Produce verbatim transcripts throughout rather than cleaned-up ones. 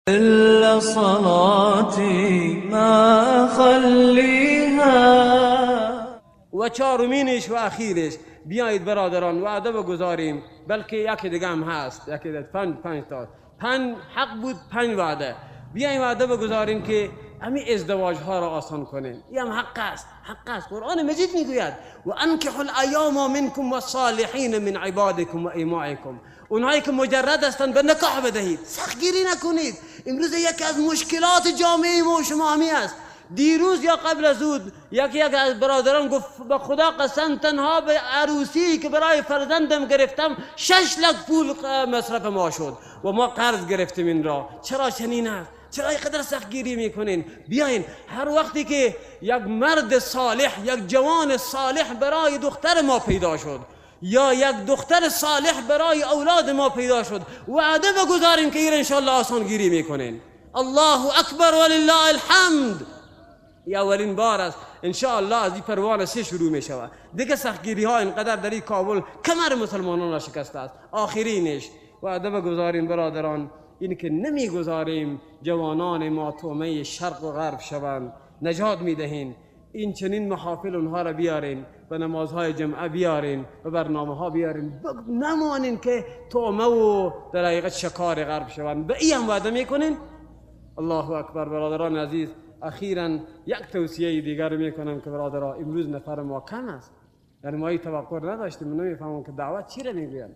إلا صلاتي ما خليها. و چهارمینش و اخیرش بیایید برادران وعده بگذاریم، بلکه یکی دیگه هم هست، یکی دیگه پنج پنج تا پنج حق بود، پنج وعده. بیایید وعده بگذاریم که همین ازدواج ها را آسان کنیم. این هم حق است، حق است. قرآن مجید میگوید و انکحوا الایام منکم والصالحین من عبادکم و ایمائکم. اونهایی که مجرد هستند به نکاح بدهید، سختگیری نکنید. امروز یکی از مشکلات جامعه ما و شما همی است. دیروز یا قبل از او یکی یک از برادران گفت به خدا قسم تنها به عروسی که برای فرزندم گرفتم شش لک پول مصرف ما شد و ما قرض گرفتیم این را. چرا چنین است؟ چرا اینقدر سختگیری میکنین؟ بیاین هر وقتی که یک مرد صالح، یک جوان صالح برای دختر ما پیدا شد یا یک دختر صالح برای اولاد ما پیدا شد، وعده بگذاریم که این انشاءالله آسان گیری میکنین. الله اکبر ولله الحمد. این اولین بار است انشاءالله از این پروانه سه شروع می شود. دیگه سختگیری ها اینقدر در این کابل کمر مسلمانان را شکسته است. آخرینش وعده بگذاریم برادران این که نمی گذاریم جوانان ما تومه شرق و غرب شوند، نجات می دهیم. این چنین محافل اونها را بیارین، به نمازهای جمعه بیارین، به برنامه ها بیارین، نمانین که تومه و در حقیقت شکار غرب شوند. به این هم وعده میکنین. الله اکبر. برادران عزیز، اخیراً یک توصیه دیگر میکنم که برادران امروز نفر ما کم است، یعنی ما این توقع نداشتیم. من نمیفهمم که دعوت چی را میگوین.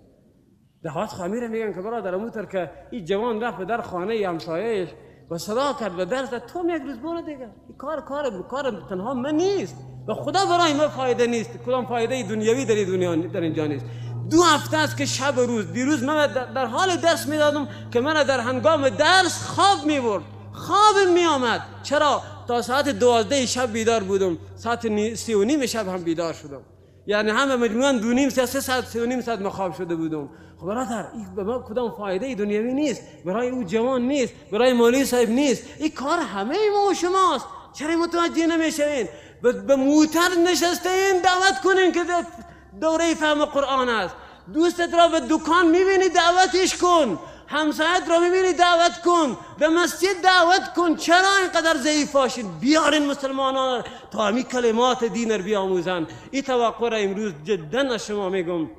دعوت خامی را میگن که برادر اموتر که این جوان رفت در خانه همسایه‌اش و صدا کرد و درس داد، تو یک روز برو دیگه. این کار کار کار تنها من نیست، به خدا برای ما فایده نیست، کدام فایده دنیوی در دنیا در اینجا نیست. دو هفته است که شب و روز، دیروز من در حال درس میدادم که من در هنگام درس خواب میبرد، خواب می آمد. چرا؟ تا ساعت دوازده شب بیدار بودم، ساعت سی و نیم شب هم بیدار شدم، یعنی همه مجموعاً دو نیم ساعت سه ساعت سی و نیم ساعت خواب شده بودم. خب برادر این به ما کدام فایده دنیوی نیست، برای او جوان نیست، برای مولوی صاحب نیست. این کار همه ما و شماست. چرا متوجه نمیشوین؟ به موتر نشستین دعوت کنین که دوره فهم قرآن است. دوستت را به دکان میبینی دعوتش کن، همسایت را میبینی دعوت کن، به مسجد دعوت کن. چرا اینقدر ضعیف باشین؟ بیارین مسلمانان تا همین کلمات دین را بیاموزن. این توقع را امروز جدا از شما میگم.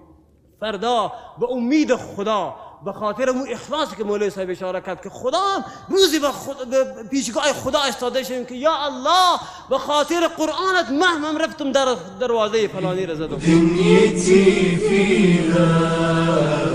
فردا به امید خدا، به خاطر اون اخلاصی که مولوی صاحب اشاره کرد که خدا روزی به, خود به پیشگاه خدا استاده شیم که یا الله به خاطر قرآنت مهمم رفتم در دروازه فلانی را زدم.